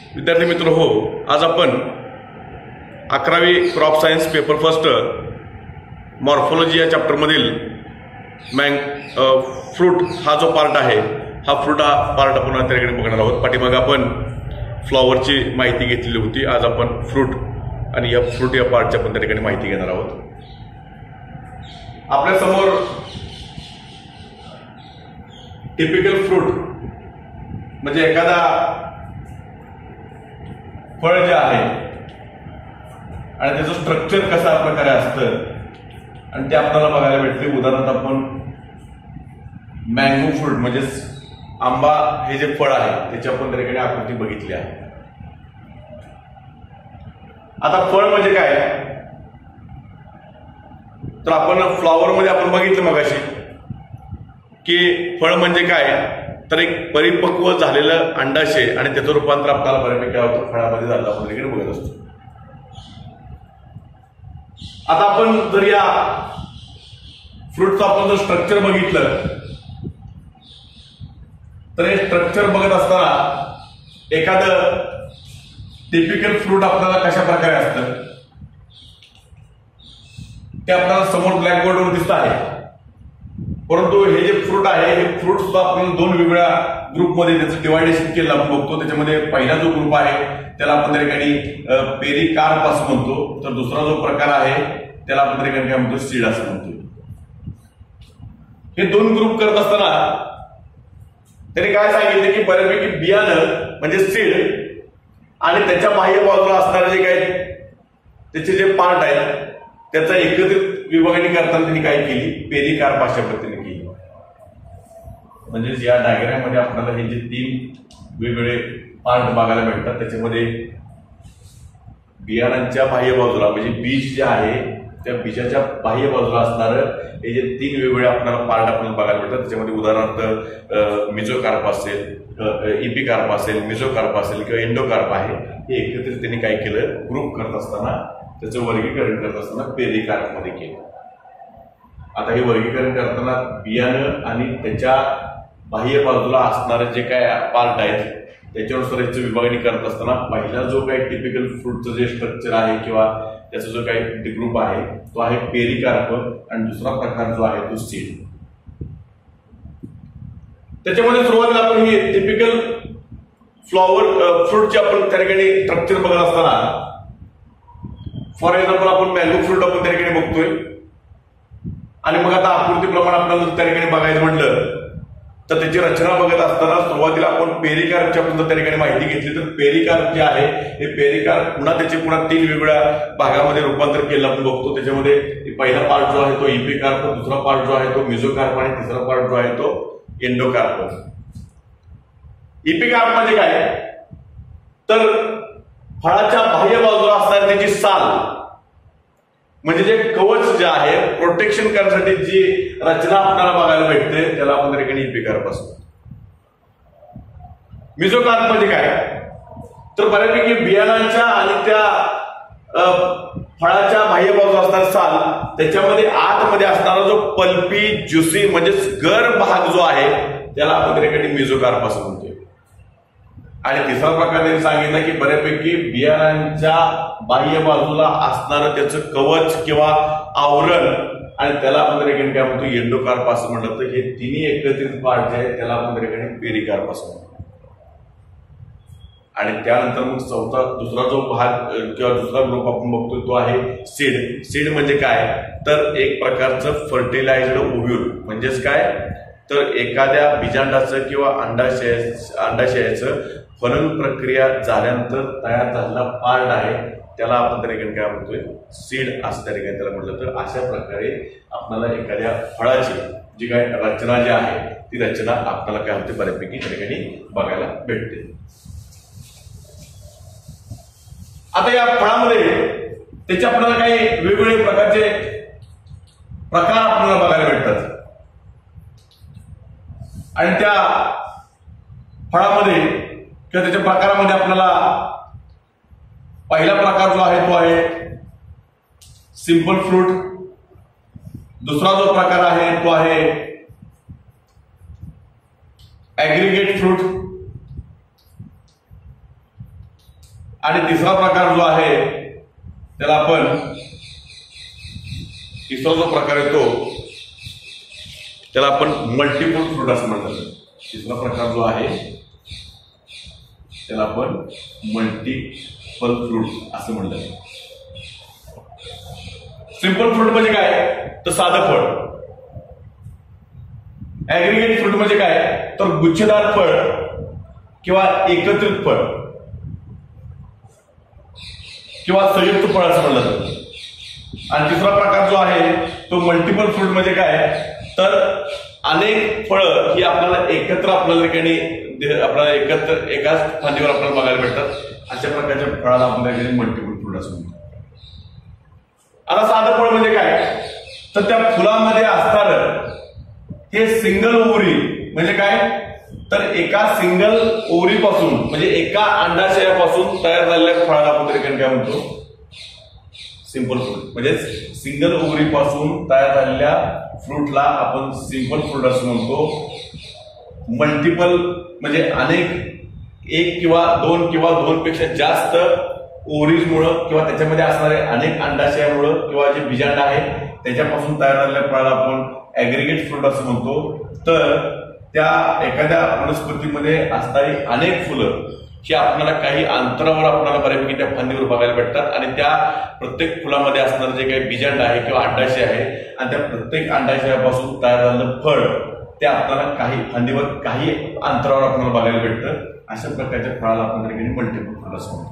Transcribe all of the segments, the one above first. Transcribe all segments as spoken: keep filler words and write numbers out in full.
विद्यार्थी मित्र हो, आज आपण अकरावी crop science paper first morphology या चॅप्टरमधील मँग फ्रूट हा जो पार्ट आहे हा फ्रूट हा पार्ट आपण त्याकडे बघणार आहोत। पाठीमागे आपण फ्लॉवरची माहिती घेतलेली होती, आज आपण फ्रूट आणि या फ्रूट या पार्टची आपण त्या ठिकाणी माहिती घेणार आहोत। आपल्या समोर टिपिकल फ्रूट म्हणजे एखादा फळ जे आहे आणि त्याचं स्ट्रक्चर कशा प्रकारे असतं आणि ते आपल्याला बघायला भेटते। उदाहरणार्थ आपण मँगो फ्रूट म्हणजे आंबा हे जे फळ आहे त्याची आपण त्या ठिकाणी आकृती बघितली आहे। आता फळ म्हणजे काय तर आपण फ्लॉवर मध्ये आपण बघितलं मगाशी की फळ म्हणजे काय तर एक परिपक्व झालेलं अंडाशय आणि त्याचं रूपांतर आपल्याला बऱ्यापैकी काय होतं फळामध्ये झालं आपण तिकडे बघत असतो। आता आपण जर या फ्रूटचं आपण जर स्ट्रक्चर बघितलं तर हे स्ट्रक्चर बघत असताना एखादं टिपिकल फ्रूट आपल्याला कशा प्रकारे असतं ते आपल्याला समोर ब्लॅकबोर्डवर दिसत आहे। परंतु हे जे फ्रूट आहे हे फ्रूट सुद्धा आपण दोन वेगवेगळ्या ग्रुपमध्ये त्याचं डिवायडेशन केलं आपण बघतो। त्याच्यामध्ये पहिला जो ग्रुप आहे त्याला आपण त्या ठिकाणी पेरिकार्प असं म्हणतो, तर दुसरा जो प्रकार आहे त्याला आपण त्या ठिकाणी काय म्हणतो सीड असं म्हणतो। हे दोन ग्रुप करत असताना त्याने काय सांगितलं की बऱ्यापैकी बियाणं म्हणजे सीड आणि त्याच्या बाह्य बाजूला असणारे जे काय त्याचे जे पार्ट आहेत त्याचा एकत्रित विभागणी करताना त्यांनी काय केली पेरिकार्प अशा पद्धतीने केली। म्हणजे या डायग्राम मध्ये आपल्याला हे जे तीन वेगवेगळे पार्ट बघायला भेटतात त्याच्यामध्ये बियाणांच्या बाह्य बाजूला म्हणजे बीज जे आहे त्या बीजाच्या बाह्य बाजूला असणारं हे जे तीन वेगवेगळे आपल्याला पार्ट आपल्याला बघायला भेटतात त्याच्यामध्ये उदाहरणार्थ मिझोकार्प असेल, इपिकार्प असेल, मिझोकार्प असेल किंवा एंडोकार्प आहे हे एकत्रित त्यांनी काय केलं ग्रुप करत असताना त्याचं वर्गीकरण करत असताना पेरिकार्प मध्ये केलं। आता हे वर्गीकरण करताना बियाणं आणि त्याच्या बाह्य बाजूला असणारे जे काय पार्ट आहेत त्याच्यानुसार याची विभागणी करत असताना पहिला जो काही टिपिकल फ्रूटचं जे स्ट्रक्चर आहे किंवा त्याचा जो काही ग्रुप आहे तो आहे पेरिकार्प आणि दुसरा प्रकार जो आहे तो सीड। त्याच्यामध्ये सुरुवातीला आपण ही टिपिकल फ्लॉवर फ्रूटचे आपण त्या ठिकाणी स्ट्रक्चर बघत असताना फॉर एक्झाम्पल आपण मँगो फ्रूट आपण त्या ठिकाणी बघतोय आणि मग आता आकृतीप्रमाणे आपल्याला त्या ठिकाणी बघायचं म्हटलं तर त्याची रचना बघत असताना सुरुवातीला आपण पेरिकार्पची आपण त्या ठिकाणी माहिती घेतली तर पेरिकार्प जे आहे हे पेरिकार्प पुन्हा त्याचे पुन्हा तीन वेगवेगळ्या भागामध्ये रूपांतर केलं आपण बघतो। त्याच्यामध्ये पहिला पार्ट जो आहे तो इपिकार्प, दुसरा पार्ट जो आहे तो मिझोकार्प आणि तिसरा पार्ट जो आहे तो एंडोकार्प। इपिकार्प म्हणजे काय तर फळाच्या बाह्य बाजूला असणारी त्याची साल म्हणजे जे कवच जे आहे प्रोटेक्शन करण्यासाठी जी रचना आपल्याला बघायला भेटते त्याला आपण त्या ठिकाणी इपिकार्प असतो। मिझोकार्प म्हणजे काय तर बऱ्यापैकी बियाणांच्या आणि त्या फळाच्या बाह्य बाजूला असणारी साल त्याच्यामध्ये आतमध्ये असणारा जो पल्पी ज्युसी म्हणजे गर भाग जो आहे त्याला आपण त्या ठिकाणी मिझोकार्प असं म्हणतोय। आणि तिसरा प्रकार त्यांनी सांगितलं की बऱ्यापैकी बियाणांच्या बाह्य बाजूला असणारं त्याचं कवच किंवा आवरण आणि त्याला आपण त्या ठिकाणी काय म्हणतो एंडोकार्प असं म्हणलं तर हे तिन्ही एकत्रित पार्ट जे आहेत त्याला आपण त्या ठिकाणी पेरिकार्प असं म्हणतो। आणि त्यानंतर मग चौथा दुसरा जो भाग किंवा दुसरा ग्रुप आपण बघतोय तो आहे सीड। सीड म्हणजे काय तर एक प्रकारचं फर्टिलाइज्ड ओव्ह्यूल म्हणजेच काय तर एखाद्या बीजांडाचं किंवा अंडाशय अंडाशयाचं फलन प्रक्रिया झाल्यानंतर तयार झालेला पार्ट आहे त्याला आपण त्या ठिकाणी काय म्हणतोय सीड असं त्या ठिकाणी त्याला म्हटलं। तर अशा प्रकारे आपल्याला एखाद्या फळाची जी काय रचना जी आहे ती रचना आपल्याला काय होते बऱ्यापैकी त्या ठिकाणी बघायला भेटते। आता या फळामध्ये त्याचे आपल्याला काही वेगवेगळे प्रकारचे प्रकार आपल्याला बघायला भेटतात आणि त्या फळामध्ये किंवा त्याच्या प्रकारामध्ये आपल्याला पहिला प्रकार जो आहे तो आहे सिंपल फ्रूट, दुसरा जो प्रकार आहे तो आहे ऍग्रीगेट फ्रूट, आणि तिसरा प्रकार जो आहे त्याला आपण तिसरा जो प्रकार येतो त्याला आपण मल्टिपल फ्रूट असं म्हणतात. तिसरा प्रकार जो आहे त्याला आपण मल्टिपल फ्रूट असं म्हणतात. सिंपल फ्रूट म्हणजे काय तर साधं फळ. ऍग्रीगेट फ्रूट म्हणजे काय तर गुच्छदार फळ किंवा एकत्रित फळ किंवा संयुक्त फळ असं म्हणलं जातं. आणि तिसरा प्रकार जो आहे तो मल्टिपल फ्रूट म्हणजे काय तर अनेक फळं ही आपल्याला एकत्र आपल्याला ठिकाणी आपल्याला एकत्र एकाच फांदीवर आपल्याला बघायला भेटतात. अशा प्रकारच्या फळाला आपल्याला मल्टिपल फ्रूट असं म्हणतात. आता साधं फळ म्हणजे काय तर त्या फुलामध्ये असणारं हे सिंगल ओव्हरी म्हणजे काय तर एका सिंगल ओव्हरीपासून म्हणजे एका अंडाशयापासून तयार झालेल्या फळाला आपण ठिकाणी काय म्हणतो सिंपल फ्रूट. म्हणजे सिंगल ओव्हरीपासून तयार झालेल्या फ्रूटला आपण सिंपल फ्रूट असं म्हणतो. मल्टिपल म्हणजे अनेक एक किंवा दोन किंवा दोन पेक्षा जास्त ओव्हरीजमुळं किंवा त्याच्यामध्ये असणारे अनेक अंडाशयामुळं किंवा जे बीजांड आहे त्याच्यापासून तयार झालेल्या फळाला आपण ऍग्रीगेट फ्रूट असं म्हणतो. तर त्या एखाद्या वनस्पतीमध्ये असणारी अनेक फुलं ही आपल्याला काही अंतरावर आपल्याला बऱ्यापैकी त्या फांदीवर बघायला भेटतात आणि त्या प्रत्येक फुलामध्ये असणारं जे काही बीजांड आहे किंवा अंडाशय आहे आणि त्या प्रत्येक अंडाशयापासून तयार झालेलं फळ ते आपल्याला काही फांदीवर काही अंतरावर आपल्याला बघायला भेटतं. अशा प्रकारच्या फळाला आपण मल्टिपल फ्रूट असं म्हणतो.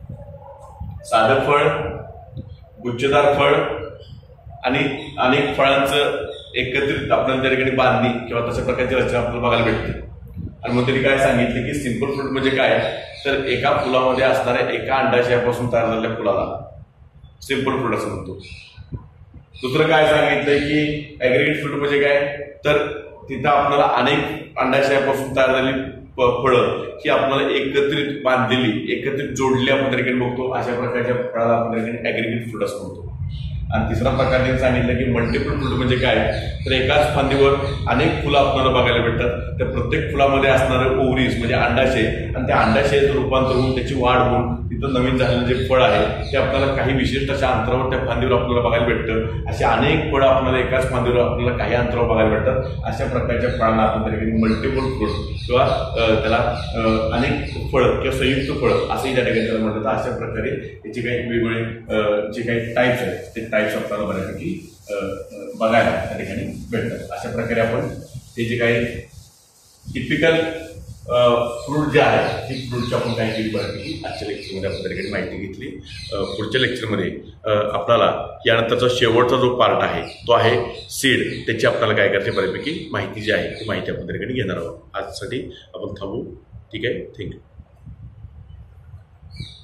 साधं फळ, गुच्छदार फळ आणि अनेक फळांचं एकत्रित आपल्याला त्या ठिकाणी बांधणी किंवा तशा प्रकारची रचना आपल्याला बघायला भेटते. आणि मग त्यांनी काय सांगितलं की सिंपल फ्रूट म्हणजे काय तर एका फुलामध्ये असणाऱ्या एका अंडाशयापासून तयार झालेल्या फुलाला सिंपल फ्रूट असं म्हणतो. दुसरं काय सांगितलंय की ऍग्रीगेट फ्रूट म्हणजे काय तर तिथं आपल्याला अनेक अंडाशयापासून तयार झालेली फळं ही आपल्याला एकत्रित बांधलेली एकत्रित जोडलेली आपण त्या ठिकाणी बघतो. अशा प्रकारच्या फळाला आपण त्या ठिकाणी ऍग्रीगेट फ्रूट असं म्हणतो. आणि तिसरा प्रकार त्यांनी सांगितलं की मल्टिपल फ्रूट म्हणजे काय तर एकाच फांदीवर अनेक फुलं आपल्याला बघायला भेटतात. त्या प्रत्येक फुलामध्ये असणारे ओव्हरीज म्हणजे अंडाशय आणि त्या अंडाशयाचं रूपांतर होऊन त्याची वाढ होऊन तिथं नवीन झालेलं जे फळ आहे ते आपल्याला काही विशिष्ट अशा अंतरावर त्या फांदीवर आपल्याला बघायला भेटतं. असे अनेक फळं आपल्याला एकाच फांदीवर आपल्याला काही अंतरावर बघायला भेटतात. अशा प्रकारच्या फळांना आपण त्या ठिकाणी मल्टिपल फ्रूट किंवा त्याला अनेक फळं किंवा संयुक्त फळं असंही त्या ठिकाणी त्याला म्हणतात. अशा प्रकारे याचे काही वेगवेगळे जे काही टाईप्स आहेत ते टाईप्स आपल्याला बऱ्यापैकी बघायला त्या ठिकाणी भेटतात. अशा प्रकारे आपण ते जे काही टिपिकल फ्रूट जे आहे ती फ्रूटची आपण काही केली बऱ्यापैकी आजच्या लेक्चरमध्ये आपण त्या ठिकाणी माहिती घेतली. पुढच्या लेक्चरमध्ये आपल्याला यानंतरचा शेवटचा जो पार्ट आहे तो आहे सीड. त्याची आपल्याला काय करायची बऱ्यापैकी माहिती जी आहे ती माहिती आपण त्या ठिकाणी घेणार आहोत. आजसाठी आपण थांबू. ठीक आहे. थँक्यू.